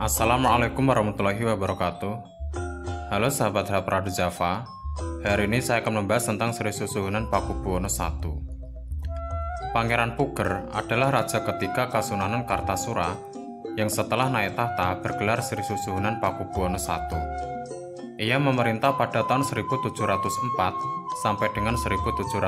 Assalamualaikum warahmatullahi wabarakatuh. Halo sahabat Radu Java. Hari ini saya akan membahas tentang Sri Susuhunan Pakubuwono I. Pangeran Puger adalah raja ketiga Kasunanan Kartasura yang setelah naik tahta bergelar Sri Susuhunan Pakubuwono I. Ia memerintah pada tahun 1704 sampai dengan 1719.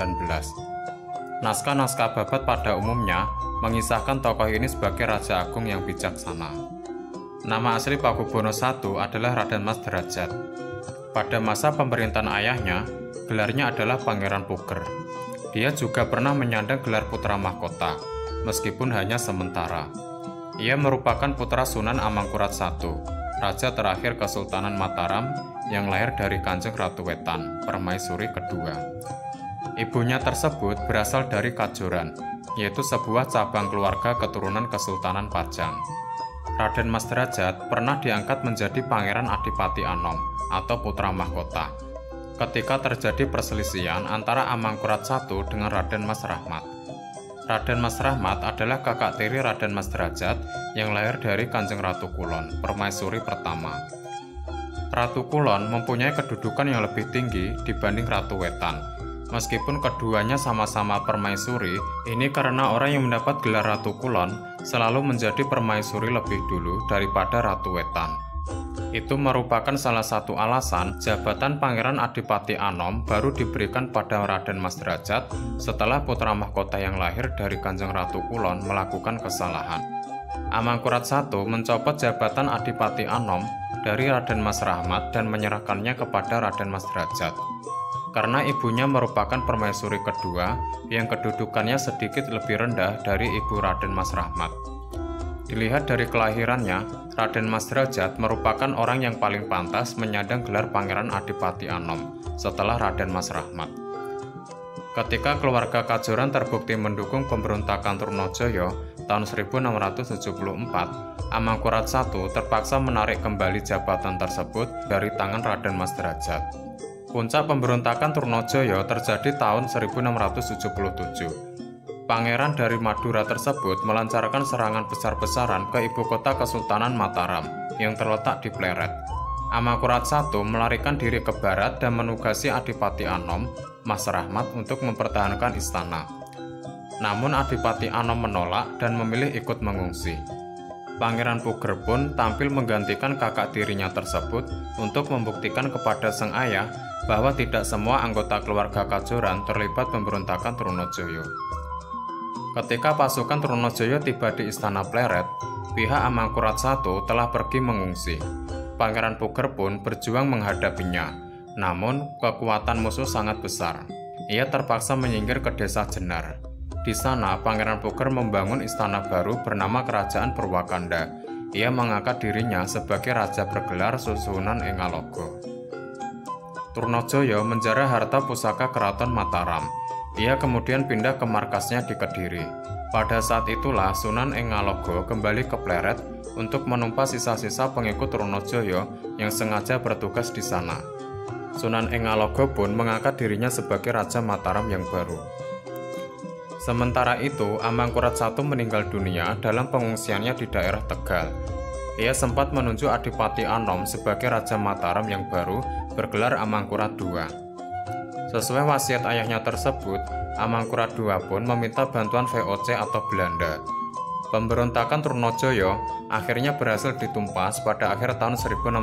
Naskah-naskah Babat pada umumnya mengisahkan tokoh ini sebagai raja agung yang bijaksana. Nama asli Pakubuwono I adalah Raden Mas Derajat. Pada masa pemerintahan ayahnya, gelarnya adalah Pangeran Puger. Dia juga pernah menyandang gelar putra mahkota, meskipun hanya sementara. Ia merupakan putra Sunan Amangkurat I, raja terakhir Kesultanan Mataram yang lahir dari Kanjeng Ratu Wetan, Permaisuri kedua. Ibunya tersebut berasal dari Kajoran, yaitu sebuah cabang keluarga keturunan Kesultanan Pajang. Raden Mas Derajat pernah diangkat menjadi Pangeran Adipati Anom atau putra mahkota ketika terjadi perselisihan antara Amangkurat I dengan Raden Mas Rahmat. Raden Mas Rahmat adalah kakak tiri Raden Mas Derajat yang lahir dari Kanjeng Ratu Kulon, Permaisuri pertama. Ratu Kulon mempunyai kedudukan yang lebih tinggi dibanding Ratu Wetan. Meskipun keduanya sama-sama permaisuri, ini karena orang yang mendapat gelar Ratu Kulon selalu menjadi permaisuri lebih dulu daripada Ratu Wetan. Itu merupakan salah satu alasan jabatan Pangeran Adipati Anom baru diberikan pada Raden Mas Derajat setelah putra mahkota yang lahir dari Kanjeng Ratu Kulon melakukan kesalahan. Amangkurat I mencopot jabatan Adipati Anom dari Raden Mas Rahmat dan menyerahkannya kepada Raden Mas Derajat. Karena ibunya merupakan permaisuri kedua yang kedudukannya sedikit lebih rendah dari ibu Raden Mas Rahmat. Dilihat dari kelahirannya, Raden Mas Derajat merupakan orang yang paling pantas menyandang gelar Pangeran Adipati Anom setelah Raden Mas Rahmat. Ketika keluarga Kajoran terbukti mendukung pemberontakan Trunojoyo tahun 1674, Amangkurat I terpaksa menarik kembali jabatan tersebut dari tangan Raden Mas Derajat. Puncak pemberontakan Trunojoyo terjadi tahun 1677. Pangeran dari Madura tersebut melancarkan serangan besar-besaran ke ibu kota Kesultanan Mataram yang terletak di Pleret. Amangkurat I melarikan diri ke barat dan menugasi Adipati Anom, Mas Rahmat untuk mempertahankan istana. Namun Adipati Anom menolak dan memilih ikut mengungsi. Pangeran Puger pun tampil menggantikan kakak tirinya tersebut untuk membuktikan kepada sang ayah bahwa tidak semua anggota keluarga Kajoran terlibat pemberontakan Trunojoyo. Ketika pasukan Trunojoyo tiba di istana Pleret, pihak Amangkurat I telah pergi mengungsi. Pangeran Puger pun berjuang menghadapinya, namun kekuatan musuh sangat besar. Ia terpaksa menyingkir ke desa Jenar. Di sana, Pangeran Puger membangun istana baru bernama Kerajaan Purwakanda. Ia mengangkat dirinya sebagai raja bergelar Susuhunan Engalogo. Trunojoyo menjarah harta pusaka Keraton Mataram. Ia kemudian pindah ke markasnya di Kediri. Pada saat itulah Sunan Engalogo kembali ke Pleret untuk menumpas sisa-sisa pengikut Trunojoyo yang sengaja bertugas di sana. Sunan Engalogo pun mengangkat dirinya sebagai Raja Mataram yang baru. Sementara itu, Amangkurat I meninggal dunia dalam pengungsiannya di daerah Tegal. Ia sempat menunjuk Adipati Anom sebagai Raja Mataram yang baru bergelar Amangkurat II. Sesuai wasiat ayahnya tersebut, Amangkurat II pun meminta bantuan VOC atau Belanda. Pemberontakan Trunojoyo akhirnya berhasil ditumpas pada akhir tahun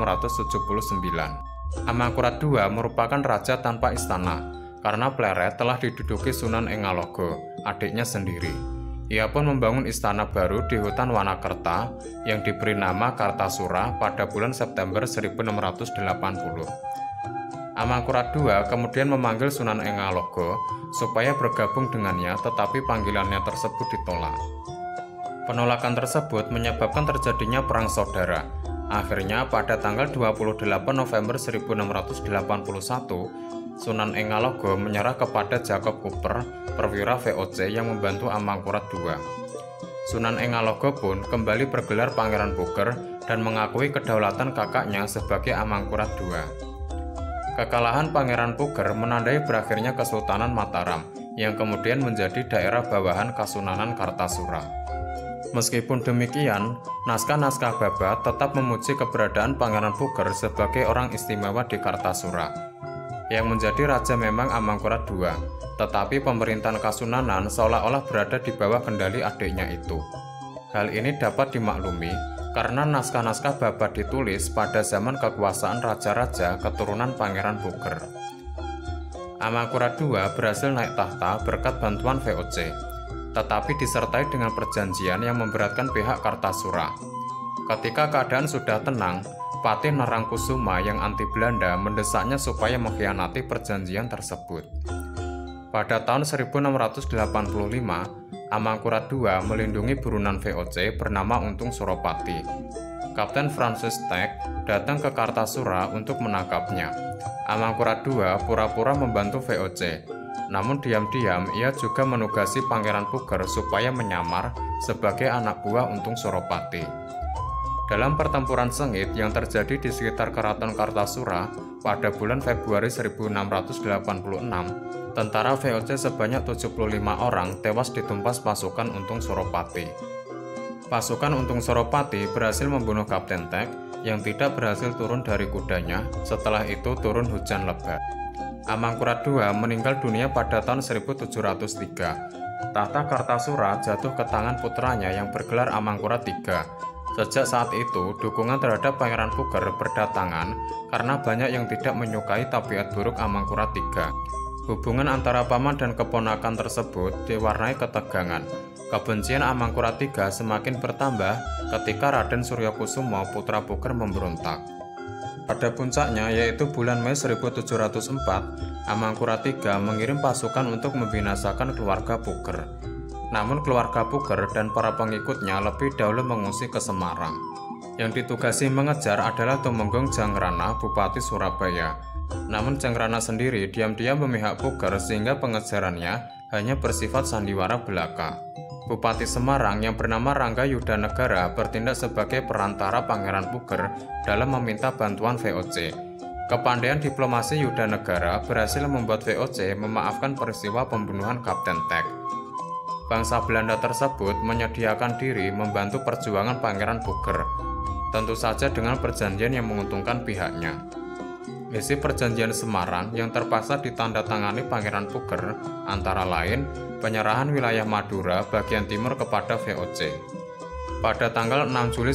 1679. Amangkurat II merupakan raja tanpa istana, karena Pleret telah diduduki Sunan Engalogo, adiknya sendiri. Ia pun membangun istana baru di hutan Wanakerta yang diberi nama Kartasura pada bulan September 1680. Amangkurat II kemudian memanggil Sunan Engalogo supaya bergabung dengannya, tetapi panggilannya tersebut ditolak. Penolakan tersebut menyebabkan terjadinya perang saudara. Akhirnya pada tanggal 28 November 1681, Sunan Engalogo menyerah kepada Jacob Cooper, perwira VOC yang membantu Amangkurat II. Sunan Engalogo pun kembali bergelar Pangeran Puger dan mengakui kedaulatan kakaknya sebagai Amangkurat II. Kekalahan Pangeran Puger menandai berakhirnya Kesultanan Mataram, yang kemudian menjadi daerah bawahan Kasunanan Kartasura. Meskipun demikian, naskah-naskah Babat tetap memuji keberadaan Pangeran Puger sebagai orang istimewa di Kartasura. Yang menjadi raja memang Amangkurat II, tetapi pemerintahan Kasunanan seolah-olah berada di bawah kendali adiknya itu. Hal ini dapat dimaklumi karena naskah-naskah Babat ditulis pada zaman kekuasaan raja-raja keturunan Pangeran Puger. Amangkurat II berhasil naik tahta berkat bantuan VOC, tetapi disertai dengan perjanjian yang memberatkan pihak Kartasura. Ketika keadaan sudah tenang, Patih Nerangkusuma yang anti Belanda mendesaknya supaya mengkhianati perjanjian tersebut. Pada tahun 1685, Amangkurat II melindungi buronan VOC bernama Untung Suropati. Kapten Francis Tech datang ke Kartasura untuk menangkapnya. Amangkurat II pura-pura membantu VOC. Namun diam-diam ia juga menugasi Pangeran Puger supaya menyamar sebagai anak buah Untung Suropati. Dalam pertempuran sengit yang terjadi di sekitar Keraton Kartasura pada bulan Februari 1686, tentara VOC sebanyak 75 orang tewas ditumpas pasukan Untung Suropati. Pasukan Untung Suropati berhasil membunuh Kapten Tech yang tidak berhasil turun dari kudanya. Setelah itu turun hujan lebat. Amangkurat II meninggal dunia pada tahun 1703. Tahta Kartasura jatuh ke tangan putranya yang bergelar Amangkurat III. Sejak saat itu, dukungan terhadap Pangeran Puger berdatangan karena banyak yang tidak menyukai tabiat buruk Amangkurat III. Hubungan antara paman dan keponakan tersebut diwarnai ketegangan. Kebencian Amangkurat III semakin bertambah ketika Raden Suryakusumo putra Puger memberontak. Pada puncaknya, yaitu bulan Mei 1704, Amangkurat III mengirim pasukan untuk membinasakan keluarga Puger. Namun keluarga Puger dan para pengikutnya lebih dahulu mengungsi ke Semarang. Yang ditugasi mengejar adalah Tumenggung Jangrana, Bupati Surabaya. Namun Jangrana sendiri diam-diam memihak Puger sehingga pengejarannya hanya bersifat sandiwara belaka. Bupati Semarang yang bernama Rangga Yudanegara bertindak sebagai perantara Pangeran Puger dalam meminta bantuan VOC. Kepandaian diplomasi Yudanegara berhasil membuat VOC memaafkan peristiwa pembunuhan Kapten Tech. Bangsa Belanda tersebut menyediakan diri membantu perjuangan Pangeran Puger, tentu saja dengan perjanjian yang menguntungkan pihaknya. Isi perjanjian Semarang yang terpaksa ditandatangani Pangeran Puger antara lain penyerahan wilayah Madura bagian timur kepada VOC. Pada tanggal 6 Juli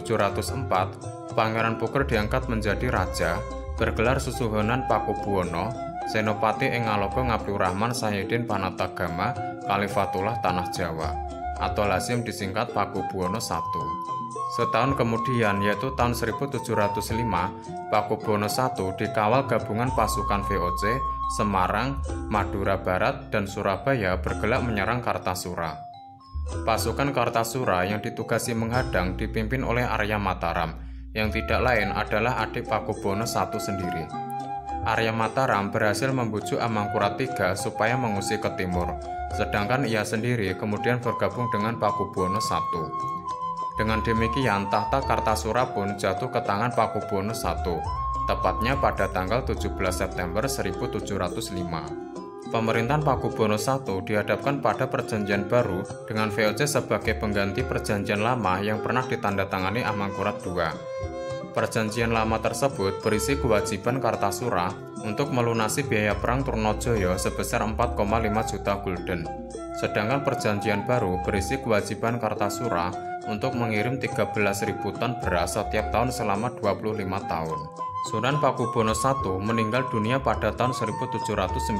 1704, Pangeran Puger diangkat menjadi raja, bergelar Susuhunan Pakubuwono, Senopati ing Ngalogo Ngabdurrahman Sayyidin Panatagama Khalifatullah Tanah Jawa, atau lazim disingkat Pakubuwono I. Setahun kemudian, yaitu tahun 1705, Pakubuwono I dikawal gabungan pasukan VOC, Semarang, Madura Barat, dan Surabaya bergerak menyerang Kartasura. Pasukan Kartasura yang ditugasi menghadang dipimpin oleh Arya Mataram, yang tidak lain adalah adik Pakubuwono I sendiri. Arya Mataram berhasil membujuk Amangkurat III supaya mengungsi ke timur, sedangkan ia sendiri kemudian bergabung dengan Pakubuwono I. Dengan demikian, tahta Kartasura pun jatuh ke tangan Pakubuwono I, tepatnya pada tanggal 17 September 1705. Pemerintahan Pakubuwono I dihadapkan pada perjanjian baru dengan VOC sebagai pengganti perjanjian lama yang pernah ditandatangani Amangkurat II. Perjanjian lama tersebut berisi kewajiban Kartasura untuk melunasi biaya perang Trunojoyo sebesar 4,5 juta gulden. Sedangkan perjanjian baru berisi kewajiban Kartasura untuk mengirim 13.000 ton beras setiap tahun selama 25 tahun. Sunan Pakubuwono I meninggal dunia pada tahun 1719.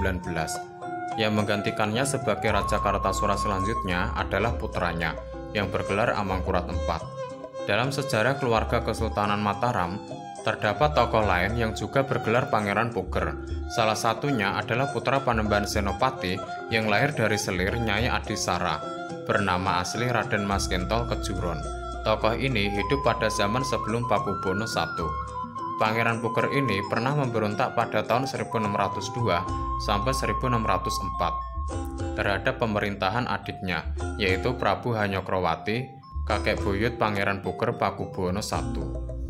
Yang menggantikannya sebagai Raja Kartasura selanjutnya adalah putranya, yang bergelar Amangkurat IV. Dalam sejarah keluarga Kesultanan Mataram, terdapat tokoh lain yang juga bergelar Pangeran Puger. Salah satunya adalah putra Panembahan Senopati yang lahir dari selir Nyai Adisara, bernama asli Raden Mas Kentol Kejuron. Tokoh ini hidup pada zaman sebelum Pakubuwono I. Pangeran Puger ini pernah memberontak pada tahun 1602 sampai 1604 terhadap pemerintahan adiknya, yaitu Prabu Hanyokrowati, kakek buyut Pangeran Puger Pakubuwono I.